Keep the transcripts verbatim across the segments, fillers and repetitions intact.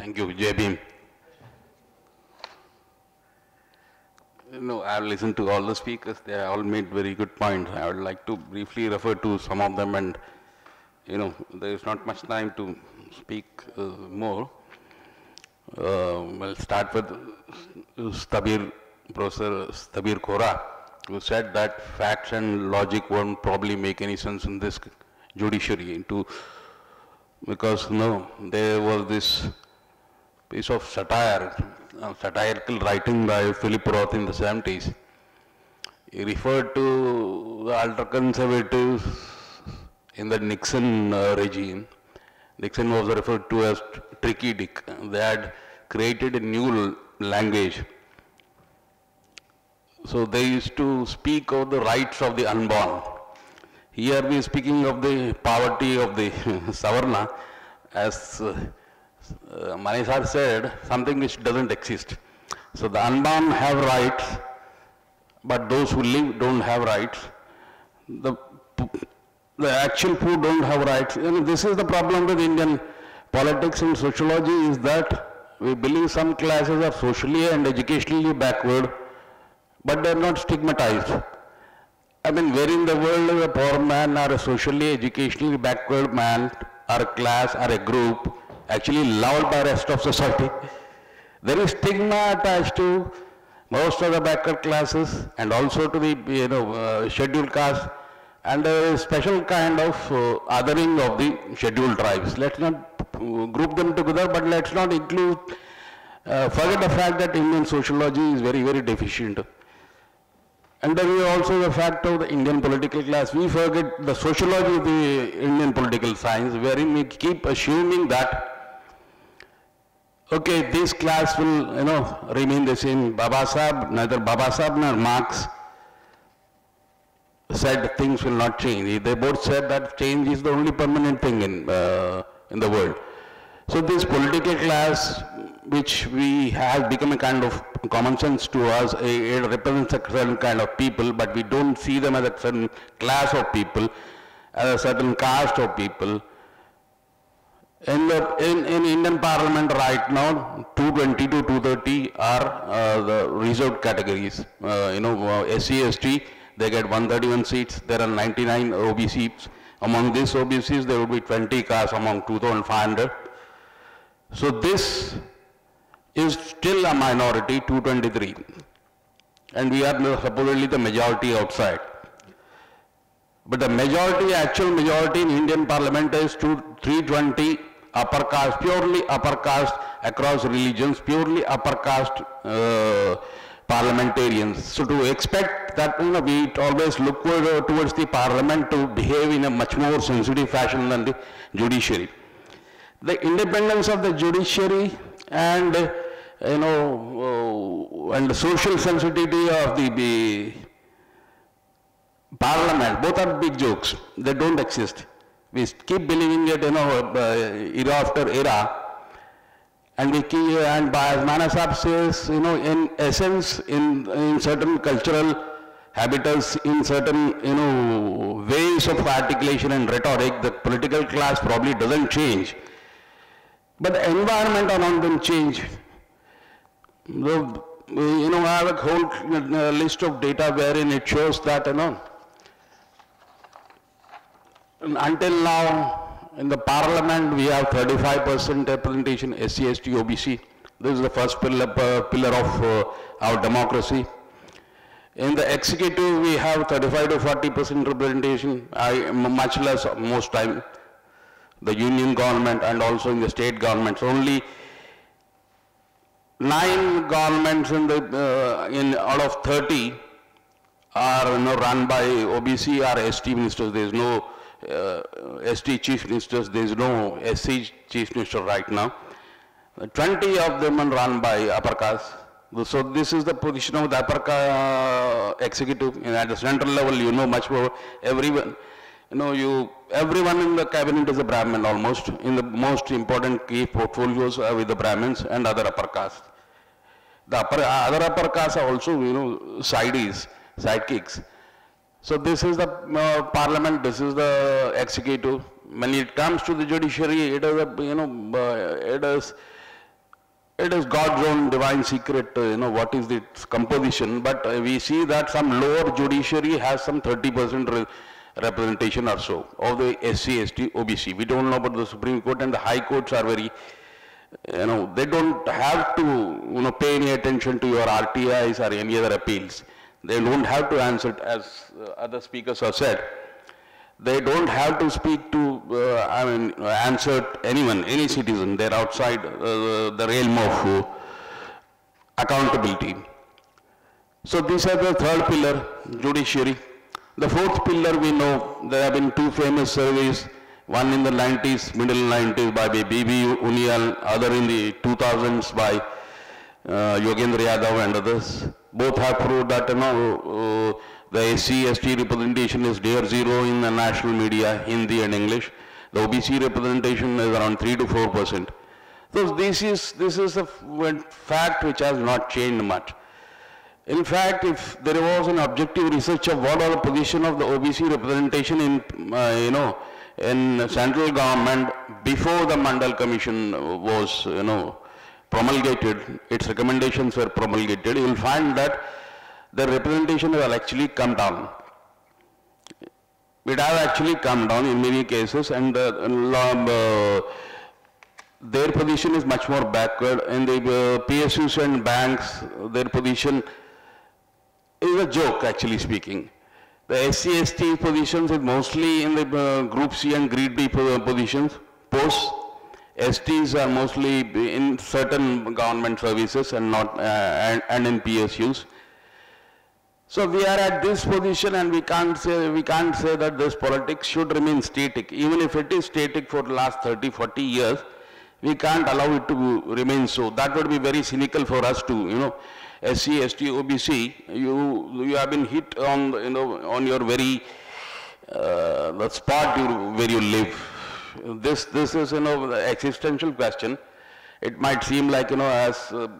Thank you, J B. You know, I've listened to all the speakers. They all made very good points. I would like to briefly refer to some of them, and you know, there is not much time to speak uh, more. Uh, we'll start with Stabir, Professor Stabir Khora, who said that facts and logic won't probably make any sense in this judiciary, into because no, there was this piece of satire, uh, satirical writing by Philip Roth in the seventies. He referred to the ultra-conservatives in the Nixon uh, regime. Nixon was referred to as Tricky Dick. They had created a new language. So they used to speak of the rights of the unborn. Here we are speaking of the poverty of the Savarna, as uh, uh, Manisar said, something which doesn't exist. So the unborn have rights, but those who live don't have rights. The, the actual poor don't have rights. And this is the problem with Indian politics and sociology, is that we believe some classes are socially and educationally backward, but they are not stigmatized. I mean, where in the world is a poor man or a socially, educationally backward man or a class or a group actually loved by the rest of society? There is stigma attached to most of the backward classes and also to the you know uh, scheduled caste, and a special kind of uh, othering of the scheduled tribes. Let's not group them together, but let's not include, uh, forget the fact that Indian sociology is very, very deficient. And there is also the fact of the Indian political class. We forget the sociology of the Indian political science, wherein we keep assuming that, okay, this class will, you know, remain the same. Baba Sahib, neither Baba Sahib nor Marx said things will not change. They both said that change is the only permanent thing in, uh, in the world. So this political class, which we have become a kind of common sense to us, it represents a certain kind of people, but we don't see them as a certain class of people, as a certain caste of people. In, the, in, in Indian Parliament right now, two twenty to two thirty are uh, the reserved categories. Uh, you know, uh, S C, S T, they get one thirty-one seats. There are ninety-nine O B Cs. Among these O B Cs, there will be twenty castes among two thousand five hundred. So this is still a minority, two twenty-three. And we are supposedly the majority outside. But the majority, actual majority in Indian Parliament is three twenty upper caste, purely upper caste across religions, purely upper caste uh, parliamentarians. So to expect that, you know, we always look towards the parliament to behave in a much more sensitive fashion than the judiciary. The independence of the judiciary and, uh, you know, uh, and the social sensitivity of the, the parliament, both are big jokes. They don't exist. We keep believing it, you know, uh, era after era. And we keep, and as Manasab says, you know, in essence, in, in certain cultural habitus, in certain, you know, ways of articulation and rhetoric, the political class probably doesn't change. But the environment around them change. The, you know, I have a whole uh, list of data wherein it shows that, you know, until now, in the parliament, we have thirty-five percent representation S C, S T, O B C. This is the first pillar, uh, pillar of uh, our democracy. In the executive, we have thirty-five to forty percent representation, I, much less most time. The union government and also in the state governments. Only nine governments in the uh, in out of thirty are, you know, run by O B C or S T ministers. There is no uh, S T chief ministers. There is no S C chief minister right now. twenty of them are run by upper caste. So this is the position of the upper caste executive. And at the central level, you know much more. Everyone, you know, you everyone in the cabinet is a Brahmin almost. In the most important key portfolios are with the Brahmins and other upper caste. The upper, other upper castes are also, you know, sidees, sidekicks. So this is the uh, parliament, this is the executive. When it comes to the judiciary, it is a, you know, uh, it is it is God's own divine secret, uh, you know, what is its composition, but uh, we see that some lower judiciary has some thirty percent re representation or so of the S C, S T, O B C. We don't know about the Supreme Court, and the High Courts are very, you know, they don't have to, you know, pay any attention to your R T Is or any other appeals. They don't have to answer, as uh, other speakers have said. They don't have to speak to, uh, I mean, answer anyone, any citizen. They're outside uh, the realm of uh, accountability. So these are the third pillar, judiciary. The fourth pillar, we know there have been two famous surveys, one in the nineties, middle nineties by B B Unial, other in the two thousands by uh, Yogendra Yadav and others. Both have proved that, you know, uh, the S C, S T representation is near zero in the national media, Hindi and English. The O B C representation is around three to four percent. So this is, this is a fact which has not changed much. In fact, if there was an objective research of what are the position of the O B C representation in, uh, you know, in central government before the Mandal Commission was, you know, promulgated, its recommendations were promulgated, you will find that the representation will actually come down. It has actually come down in many cases, and uh, uh, their position is much more backward. In the uh, P S Us and banks, their position is a joke, actually speaking. The S C S T positions is mostly in the uh, Group C and Grade B positions. Posts, S Ts are mostly in certain government services and not uh, and, and in P S Us. So we are at this position, and we can't say we can't say that this politics should remain static. Even if it is static for the last thirty, forty years, we can't allow it to remain so. That would be very cynical for us to, you know, S C, S T, O B C. You you have been hit on, you know, on your very uh, the spot you, where you live. This this is, you know, the existential question. It might seem like, you know, as uh,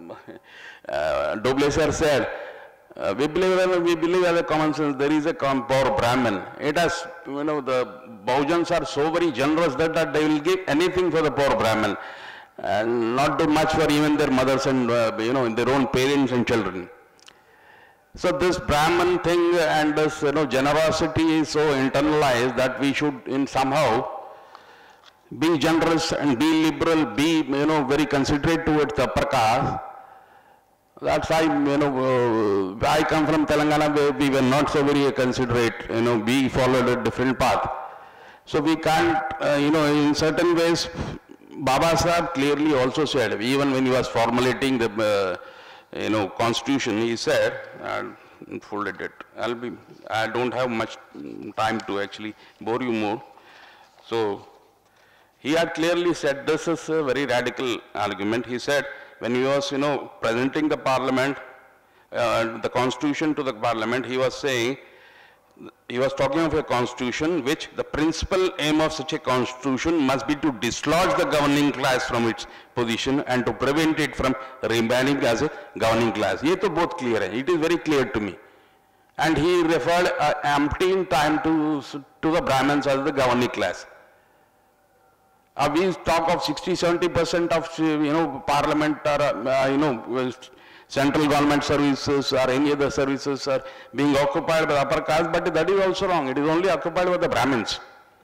uh, Dobler said. Uh, we believe that we believe as a common sense there is a poor Brahmin. It has, you know, the Bahujans are so very generous that, that they will give anything for the poor Brahmin, and not do much for even their mothers and uh, you know, their own parents and children. So this Brahmin thing and this, you know, generosity is so internalized that we should in somehow be generous and be liberal, be, you know, very considerate towards the upper caste. That's why, you know, uh, I come from Telangana where we were not so very considerate, you know, we followed a different path. So we can't, uh, you know, in certain ways, Baba Sahib clearly also said, even when he was formulating the, uh, you know, constitution, he said, and folded it, I'll be, I don't have much time to actually bore you more. So he had clearly said, this is a very radical argument. He said, when he was, you know, presenting the parliament, uh, the constitution to the parliament, he was saying, he was talking of a constitution which the principal aim of such a constitution must be to dislodge the governing class from its position and to prevent it from remaining as a governing class. Ye to both clear hai. It is very clear to me. And he referred uh, emptying time to, to the Brahmins as the governing class. Uh, we talk of sixty, seventy percent of, you know, parliament or, uh, you know, central government services or any other services are being occupied by the upper caste, but that is also wrong. It is only occupied by the Brahmins.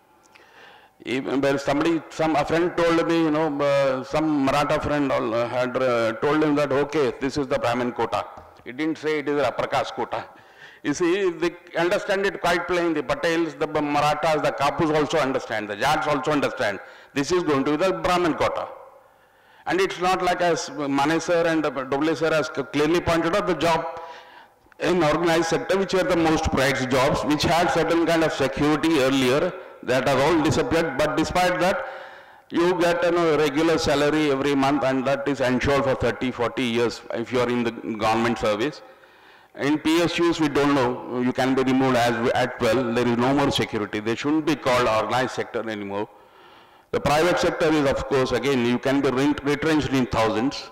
Even when somebody, some a friend told me, you know, uh, some Maratha friend uh, had uh, told him that, okay, this is the Brahmin quota. He didn't say it is the upper caste quota. You see, they understand it quite plain. The Patels, the Marathas, the Kapus also understand. The Jats also understand. This is going to be the Brahmin quota. And it's not like as Mane sir and Doble sir has clearly pointed out, the job in organized sector, which were the most prized jobs, which had certain kind of security earlier, that are all disappeared. But despite that, you get, you know, regular salary every month, and that is ensured for thirty, forty years if you are in the government service. In P S Us, we don't know, you can be removed as at well, there is no more security. They shouldn't be called organized sector anymore. The private sector is, of course, again, you can be retrenched in thousands.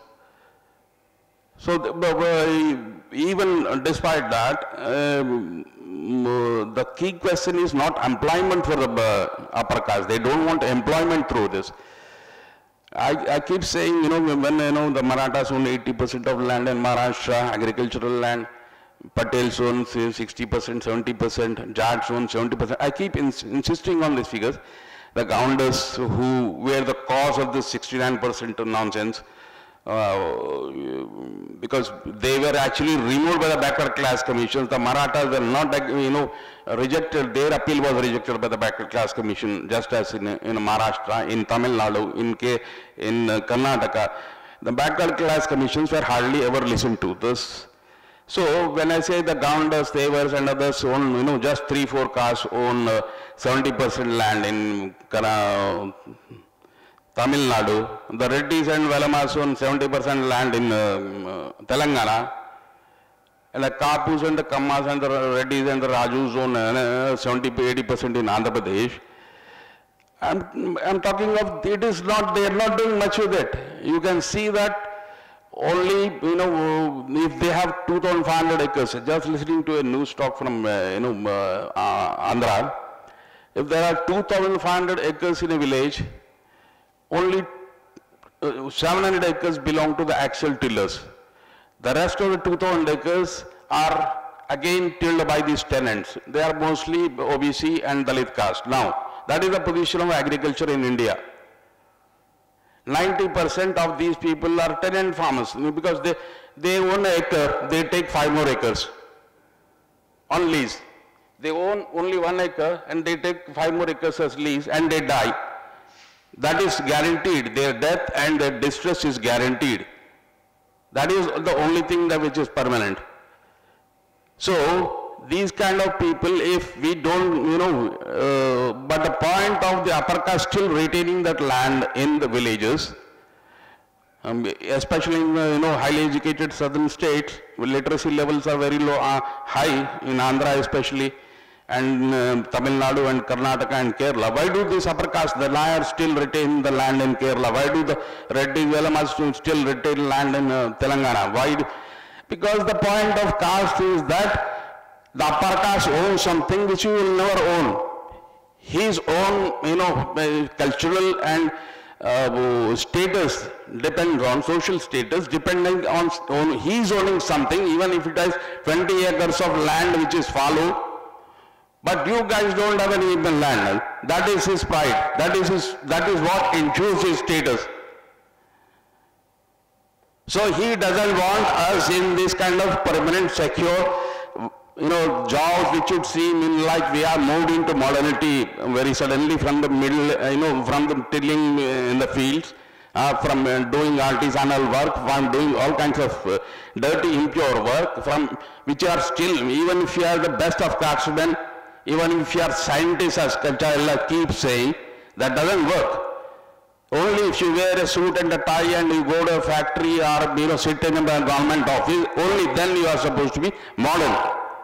So, the, uh, even despite that, um, uh, the key question is not employment for the uh, upper caste. They don't want employment through this. I, I keep saying, you know, when, you know, the Marathas own eighty percent of land in Maharashtra, agricultural land, Patels own sixty percent, seventy percent, Jats own seventy percent. I keep ins insisting on these figures. The Gaundas who were the cause of this sixty-nine percent nonsense, uh, because they were actually removed by the backward class commissions. The Marathas were not, you know, rejected. Their appeal was rejected by the backward class commission, just as in, in Maharashtra, in Tamil Nadu, in, K, in uh, Karnataka. The backward class commissions were hardly ever listened to. This. So when I say the Gaundas, Devars and others own, you know, just three, four castes own uh, seventy percent land in Kana, Tamil Nadu. The Reddis and Velamas own seventy percent land in uh, uh, Telangana. And the Kapus and the Kammas and the Reddis and the Rajus own uh, seventy to eighty percent in Andhra Pradesh. I'm, I'm talking of, it is not, they are not doing much with it. You can see that only, you know, if they have two thousand five hundred acres, just listening to a news talk from, uh, you know, uh, uh, Andhra, if there are two thousand five hundred acres in a village, only uh, seven hundred acres belong to the actual tillers. The rest of the two thousand acres are again tilled by these tenants. They are mostly O B C and Dalit caste. Now, that is the position of agriculture in India. ninety percent of these people are tenant farmers because they, they own an acre, they take five more acres on lease. They own only one acre and they take five more acres as lease and they die. That is guaranteed. Their death and their distress is guaranteed. That is the only thing that which is permanent. So, these kind of people, if we don't, you know, uh, but the point of the upper caste still retaining that land in the villages, um, especially in, uh, you know, highly educated southern states, where literacy levels are very low, uh, high, in Andhra especially, and uh, Tamil Nadu and Karnataka and Kerala. Why do these upper caste, the Nayars still retain the land in Kerala? Why do the Reddy Velamas still retain land in uh, Telangana? Why? Do, because the point of caste is that the upper caste owns something which you will never own. His own, you know, cultural and uh, status depends on, social status depending on, on, he is owning something, even if it has twenty acres of land which is fallow. But you guys don't have any even land. That is his pride. That is his, that is what ensures his status. So he doesn't want us in this kind of permanent, secure, you know, jobs which would seem in like we are moved into modernity very suddenly from the middle, you know, from the tilling in the fields, uh, from uh, doing artisanal work, from doing all kinds of uh, dirty, impure work, from which are still, even if you are the best of craftsmen, even if you are scientists, as Kacharla keeps saying, that doesn't work. Only if you wear a suit and a tie and you go to a factory or, you know, sit in a government office, only then you are supposed to be modern.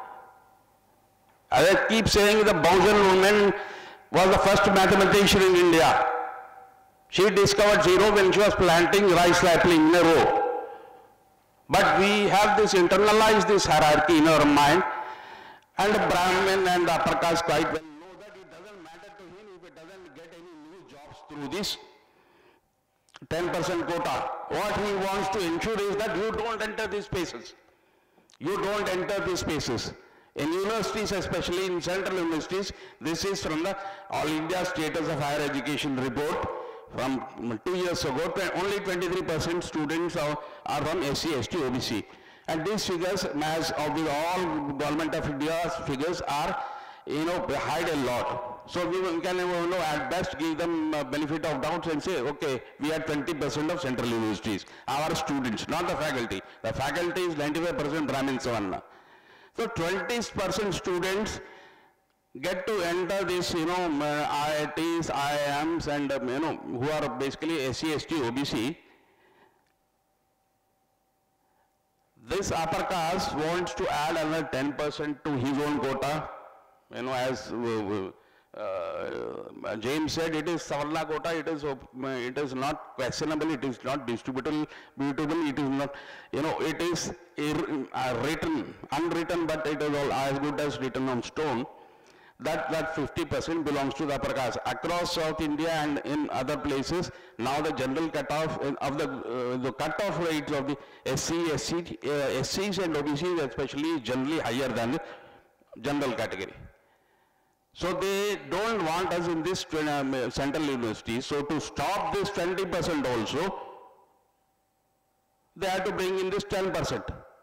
As I keep saying, the Bausan woman was the first mathematician in India. She discovered zero when she was planting rice sapling in a row. But we have this internalized this hierarchy in our mind, and the Brahmin and the upper caste quite well know that it doesn't matter to him if it doesn't get any new jobs through this ten percent quota. What he wants to ensure is that you don't enter these spaces. You don't enter these spaces. In universities, especially in central universities, this is from the All India Status of Higher Education report from two years ago. Only twenty-three percent students are, are from S C, S T, O B C. And these figures, as of the all government of India's figures, are, you know, hide a lot. So we can, you know, at best give them uh, benefit of doubt and say, okay, we have twenty percent of central universities, our students, not the faculty. The faculty is ninety-five percent Brahmin Savarna. So twenty percent students get to enter this, you know, uh, I I Ts, I I Ms, and, um, you know, who are basically S C, S T, O B C. This upper caste wants to add another ten percent to his own quota. You know, as uh, uh, James said, it is Savarna quota, it is, uh, it is not questionable, it is not distributable, it is not, you know, it is ir uh, written, unwritten, but it is all as good as written on stone, that that fifty percent belongs to the upper caste. Across South India and in other places, now the general cutoff of the uh, the cutoff rates of the S C, S C, uh, S Cs and O B Cs especially is generally higher than the general category. So they don't want us in this uh, central university. So to stop this twenty percent also, they have to bring in this ten percent.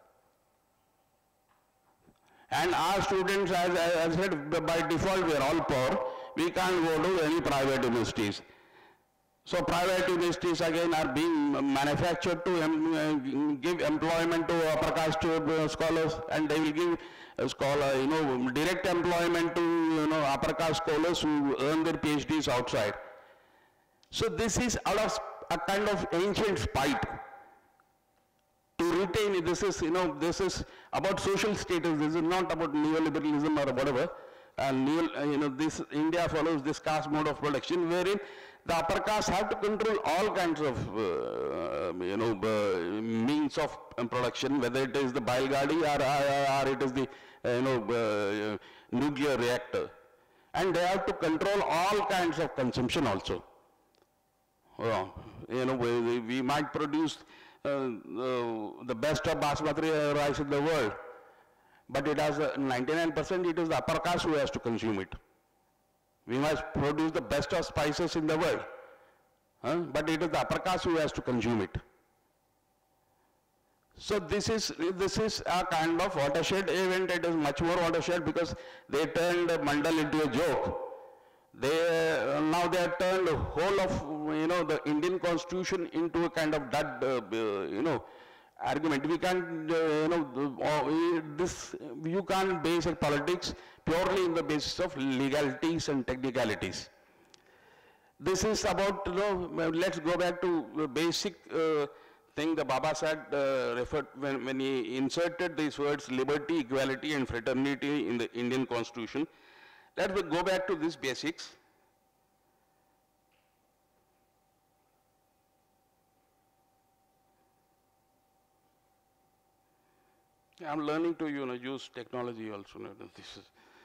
And our students, as I said, by default we are all poor. We can't go to any private universities. So private universities again are being manufactured to um, give employment to upper caste uh, scholars, and they will give a scholar, you know, direct employment to, you know, upper caste scholars who earn their PhDs outside. So this is out of a kind of ancient spite to retain. This is, you know, this is about social status. This is not about neoliberalism or whatever. And neo, you know, this India follows this caste mode of production, wherein the upper caste have to control all kinds of, uh, you know, uh, means of production, whether it is the Bailgadi or, or, or it is the, uh, you know, uh, nuclear reactor. And they have to control all kinds of consumption also. Well, you know, we, we might produce uh, uh, the best of basmati rice in the world, but it has ninety-nine percent, it is the upper caste who has to consume it. We must produce the best of spices in the world, huh? But it is the upper caste who has to consume it. So this is, this is a kind of watershed event. It is much more watershed because they turned Mandal into a joke. They, uh, now they have turned the whole of, you know, the Indian constitution into a kind of dud, uh, you know, argument. We can't, uh, you know, uh, this, you can't base a politics purely in the basis of legalities and technicalities. This is about, you know, let's go back to the basic uh, thing the Baba said, uh, referred when, when he inserted these words liberty, equality and fraternity in the Indian constitution. Let's go back to these basics. I'm learning to, you know, use technology also. This is,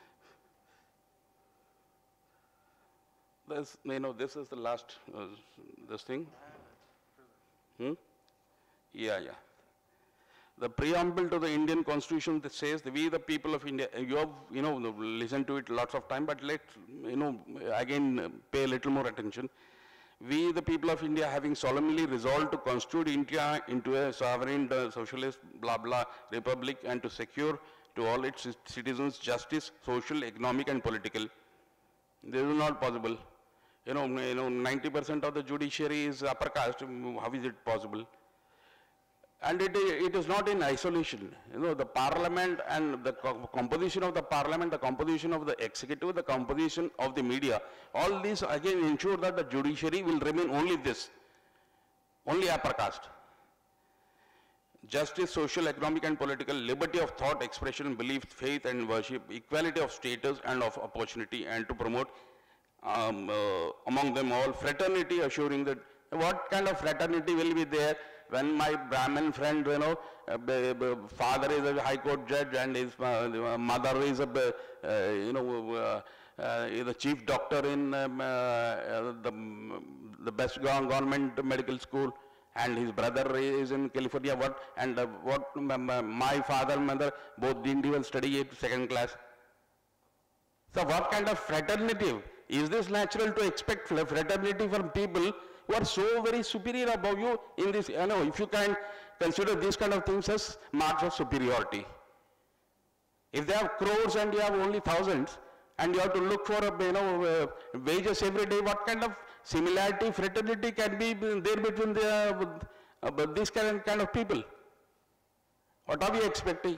this, you know, this is the last, uh, this thing. Hmm? Yeah, yeah. The preamble to the Indian Constitution that says, we the people of India, you have, you know, listened to it lots of time, but let's, you know, again pay a little more attention. We the people of India, having solemnly resolved to constitute India into a sovereign, uh, socialist, blah, blah, republic, and to secure to all its citizens justice, social, economic, and political. This is not possible. You know, you know, ninety percent of the judiciary is upper caste. How is it possible? And it, it is not in isolation. You know, the parliament and the co composition of the parliament, the composition of the executive, the composition of the media, all these again ensure that the judiciary will remain only this, only upper caste. Justice, social, economic and political, liberty of thought, expression, belief, faith and worship, equality of status and of opportunity, and to promote um, uh, among them all fraternity, assuring that what kind of fraternity will be there when my Brahmin friend, you know, uh, father is a high court judge and his uh, mother is a, uh, you know, uh, uh, is a chief doctor in um, uh, the, the best government medical school, and his brother is in California, what, and uh, what my father and mother both didn't even study at second class. So what kind of fraternity? Is this natural to expect fraternity from people who are so very superior above you in this? You know, if you can consider these kind of things as marks of superiority. If they have crores and you have only thousands, and you have to look for, you know, uh, wages every day, what kind of similarity, fraternity can be there between the, uh, these kind, kind of people? What are we expecting?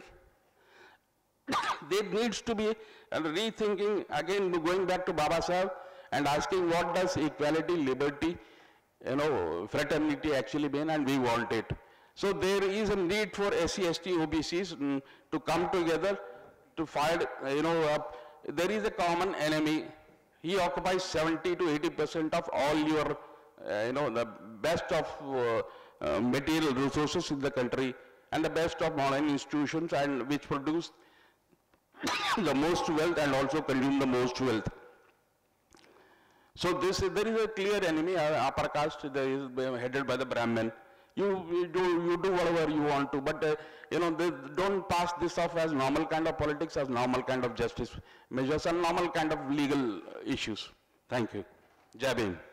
There needs to be a rethinking, again going back to Baba Sahib and asking what does equality, liberty, you know, fraternity actually mean, and we want it. So there is a need for S C, S T, O B Cs mm, to come together to fight, you know, uh, there is a common enemy. He occupies seventy to eighty percent of all your, uh, you know, the best of uh, uh, material resources in the country and the best of modern institutions, and which produce the most wealth and also consume the most wealth. So this, there is a clear enemy, uh, upper caste, there is headed by the Brahmin. You, you, do, you do whatever you want to, but uh, you know, they don't pass this off as normal kind of politics, as normal kind of justice measures and normal kind of legal issues. Thank you. Jai Bhim.